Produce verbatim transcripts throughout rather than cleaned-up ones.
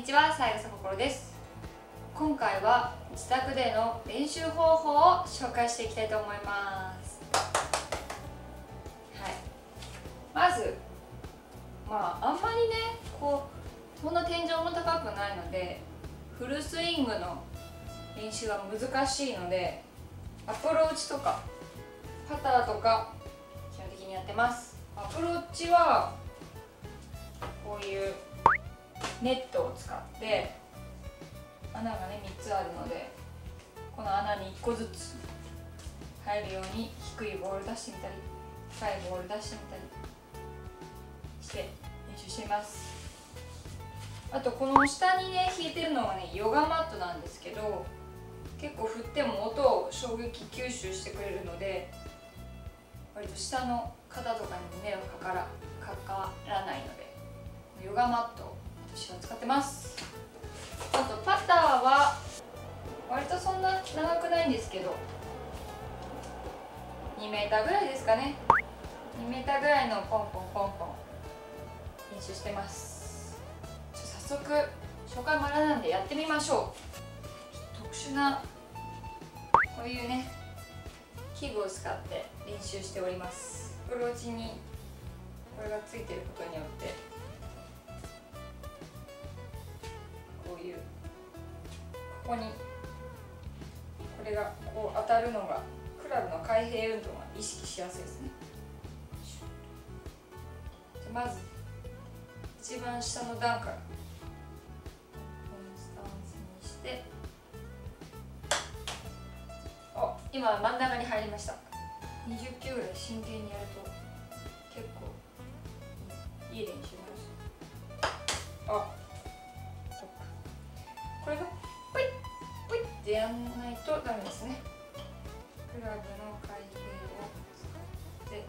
にちは、三枝心です。今回は自宅での練習方法を紹介していきたいと思います。はい、まず、まあ、あんまりね、こうそんな天井も高くないので、フルスイングの練習は難しいので、アプローチとかパターとか基本的にやってます。アプローチはこういうネットを使って穴がねみっつあるので、この穴にいっこずつ入るように低いボール出してみたり高いボール出してみたりして練習しています。あとこの下にね引いてるのがねヨガマットなんですけど、結構振っても音を衝撃吸収してくれるので、割と下の方とかに迷惑かからかからないので、ヨガマットを私は使ってます。あとパターは割とそんな長くないんですけど、にメーターぐらいですかね。にメーターぐらいのポンポンポンポン練習してます。早速紹介もらなんでやってみましょう。特殊なこういうね器具を使って練習しております。アプローチにこれがついていることによってこういうここにこれがこう当たるのがクラブの開閉運動が意識しやすいですね。まず一番下の段からこのスタンスにして、お、今真ん中に入りました。にじゅっきゅうぐらい真剣にやると結構いい練習になるし、あ、これがポイッポイッってやんないとダメですね。クラブの開閉を使って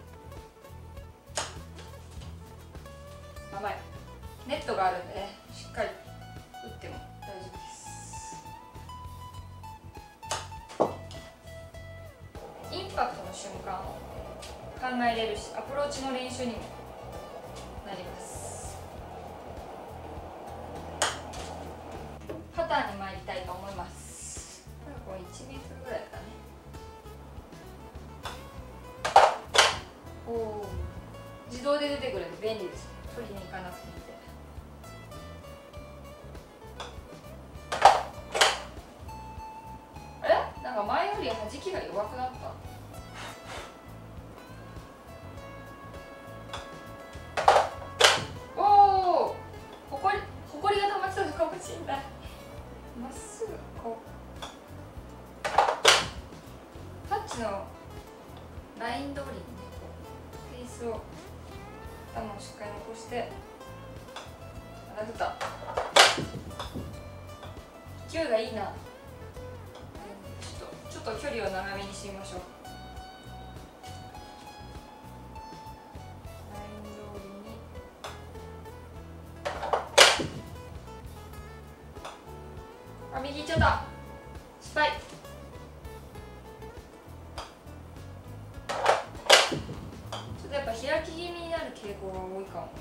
甘いネットがあるんでね、しっかり打っても大丈夫です。インパクトの瞬間を考えれるし、アプローチの練習にもなります。パターに参りたいと思います。これいちメートルぐらいかね。おお、自動で出てくるんで便利ですね。取りに行かなくていいんで。あれ？なんか前より弾きが弱くなった。おお、ほこりほこりが溜まってたのかもしれない。まっすぐこうタッチのライン通りにね、フェースを頭をしっかり残して、あらふた勢いがいいな。ちょっとちょっと距離を長めにしてみましょう。ライン通りにあ、右行っちゃった。失敗。ちょっとやっぱ開き気味になる傾向が多いかも。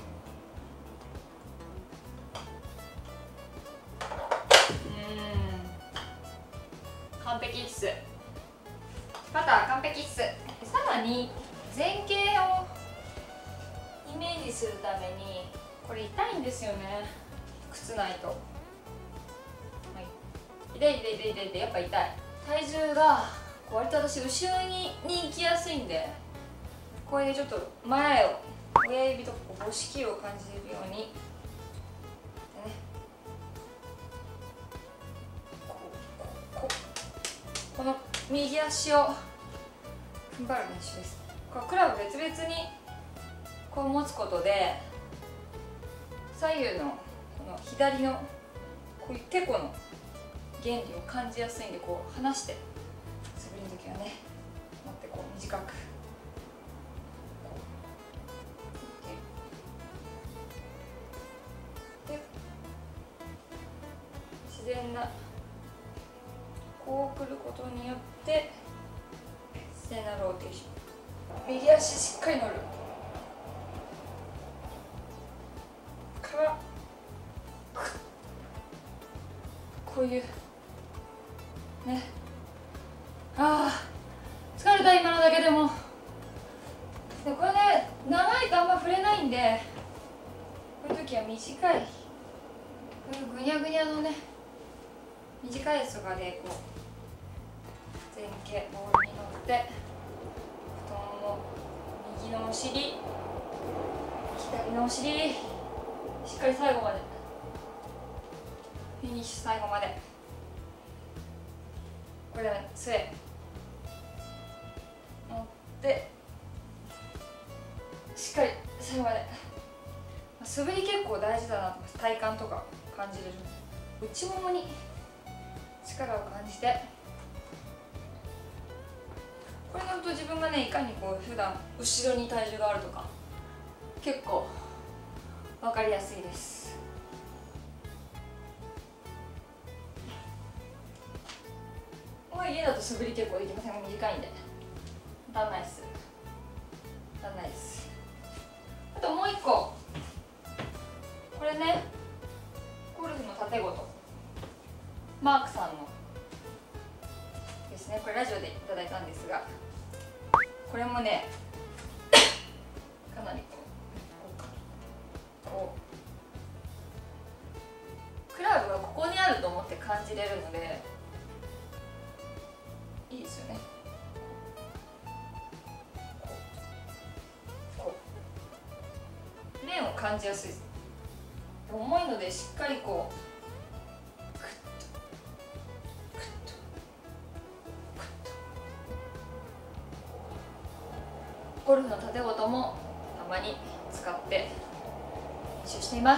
完璧っす。パター完璧っす。さらに前傾をイメージするために、これ痛いんですよね、靴ないと。はい、痛い痛い痛い痛い痛い、やっぱ痛い。体重が割と私後ろにに行きやすいんで、これでちょっと前を親指とか母指を感じるようにこの右足を踏ん張る練習です。これクラブ別々にこう持つことで、左右のこの左のこういうてこの原理を感じやすいんで、こう離して素振りの時はね持ってこう短くで自然なこう来ることによって自然なローテーション。右足しっかり乗るからういうね、ああ疲れた今のだけでも。でこれね長いとあんま触れないんで、こういう時は短いこういうぐにゃぐにゃのね短いやつとかでこう前傾ボールに乗って太もも右のお尻左のお尻しっかり最後までフィニッシュ最後まで。これで杖乗ってしっかり最後まで。素振り結構大事だなと思って、体幹とか感じれる。内ももに力を感じて、これ乗ると自分がねいかにこう普段後ろに体重があるとか結構分かりやすいです。家だと素振り結構できません。短いんで足んないっす足んないっす。あともう一個、これねゴルフの盾ごとマークさんのですね。これラジオでいただいたんですが、これもねかなりこうこうクラブがここにあると思って感じれるのでいいですよね。こう面を感じやすいです。重いのでしっかりこうクッとクッとクッと。ゴルフの盾ごともたまに使って練習しています。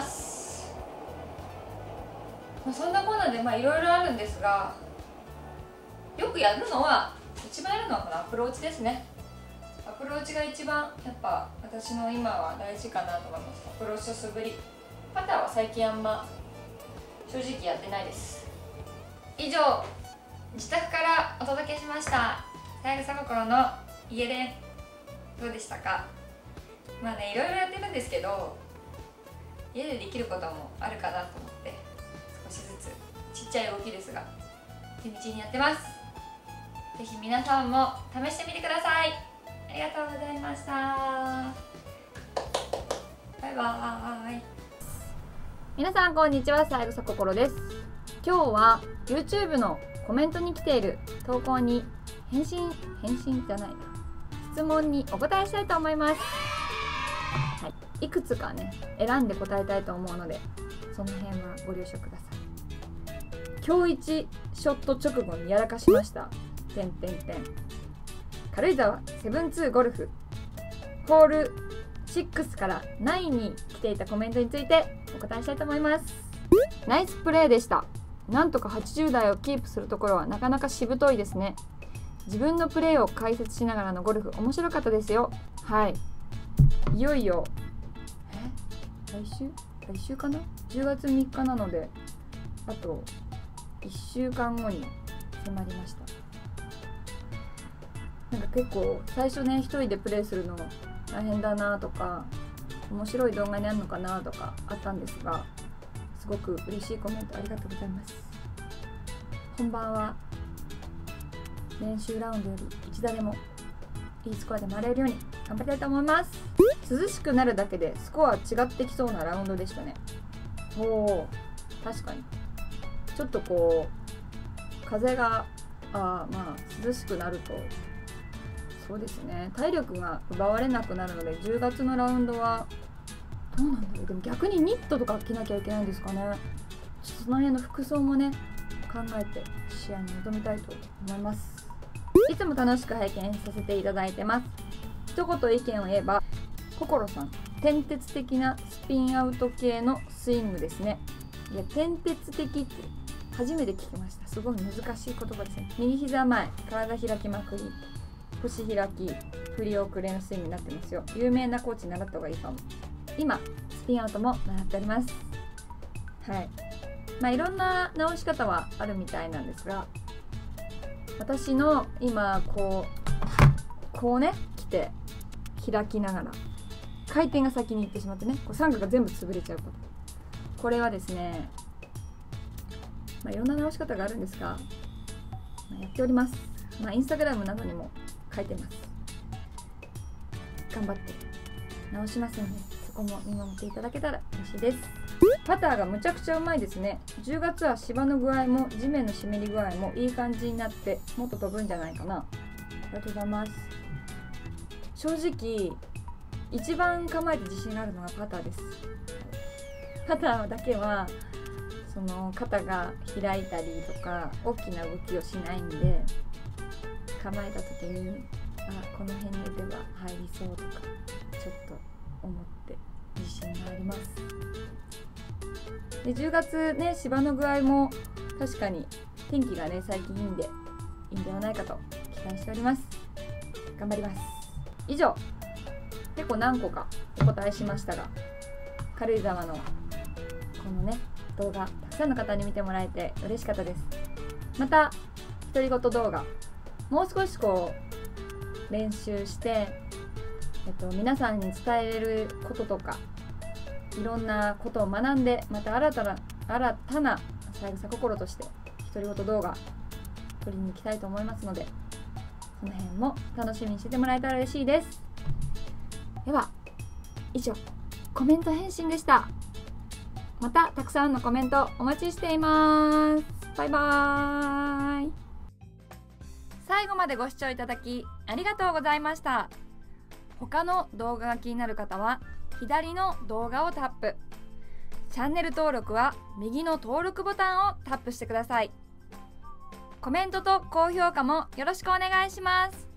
まあ、そんなこんなでまあいろいろあるんですが、よくやるのは一番やるのはこのアプローチですね。アプローチが一番やっぱ私の今は大事かなと思います。アプローチと素振り、パターは最近あんま正直やってないです。以上、自宅からお届けしました三枝心の家電、どうでしたか？まあね、いろいろやってるんですけど、家でできることもあるかなと思って少しずつちっちゃい動きですが地道にやってます。ぜひ皆さんも試してみてください。ありがとうございました。バイバーイ。 皆さんこんにちは、三枝心です。今日は YouTube のコメントに来ている投稿に返信返信じゃない質問にお答えしたいと思います。はい、いくつかね選んで答えたいと思うので、その辺はご了承ください。今日一ショット直後にやらかしました。点点点。軽井沢セブンツーゴルフホールろくからきゅうに来ていたコメントについてお答えしたいと思います。ナイスプレーでした。なんとかはちじゅう代をキープするところはなかなかしぶといですね。自分のプレーを解説しながらのゴルフ面白かったですよ。はい、いよいよえ来週来週かなじゅうがつみっかなので、あといっしゅうかんごに迫りました。なんか結構最初ね一人でプレイするの大変だなとか、面白い動画になるのかなとかあったんですが、すごく嬉しいコメントありがとうございます。本番は練習ラウンドより一打でもいいスコアで回れるように頑張りたいと思います。涼しくなるだけでスコア違ってきそうなラウンドでしたね。おお、確かにちょっとこう風があまあ涼しくなるとそうですね、体力が奪われなくなるのでじゅうがつのラウンドはどうなんだろう。でも逆にニットとか着なきゃいけないんですかね。ちょっとその辺の服装もね考えて試合に臨みたいと思います。いつも楽しく拝見させていただいてます。一言意見を言えば、心さん天鉄的なスピンアウト系のスイングですね。いや天鉄的って初めて聞きました。すごい難しい言葉ですね。右膝前体開きまくり、腰開き、振り遅れのスイングになってますよ。有名なコーチに習った方がいいかも。今スピンアウトも習っております。はい、まあいろんな直し方はあるみたいなんですが、私の今こうこうね来て開きながら回転が先に行ってしまってね、こう三角が全部潰れちゃうこと。これはですねまあ、いろんな直し方があるんですが、まあ、やっております。まあ、インスタグラムなどにも書いてます。頑張って直しますので、そこも見守っていただけたら嬉しいです。パターがむちゃくちゃうまいですね。じゅうがつは芝の具合も地面の湿り具合もいい感じになってもっと飛ぶんじゃないかな。ありがとうございます。正直一番構えて自信があるのがパターです。パターだけはその肩が開いたりとか大きな動きをしないんで、構えた時にあこの辺に打てば入りそうとかちょっと思って自信があります。でじゅうがつね、芝の具合も確かに天気がね最近いいんでいいんではないかと期待しております。頑張ります。以上、結構何個かお答えしましたが、軽井沢のこのね動画たくさんの方に見てもらえて嬉しかったです。また独り言動画もう少しこう練習して、えっと、皆さんに伝えれることとかいろんなことを学んで、また新たな新たな三枝心として独り言動画撮りに行きたいと思いますので、その辺も楽しみにしててもらえたら嬉しいです。では以上、コメント返信でした。またたくさんのコメントお待ちしています。バイバーイ。最後までご視聴いただきありがとうございました。他の動画が気になる方は左の動画をタップ、チャンネル登録は右の登録ボタンをタップしてください。コメントと高評価もよろしくお願いします。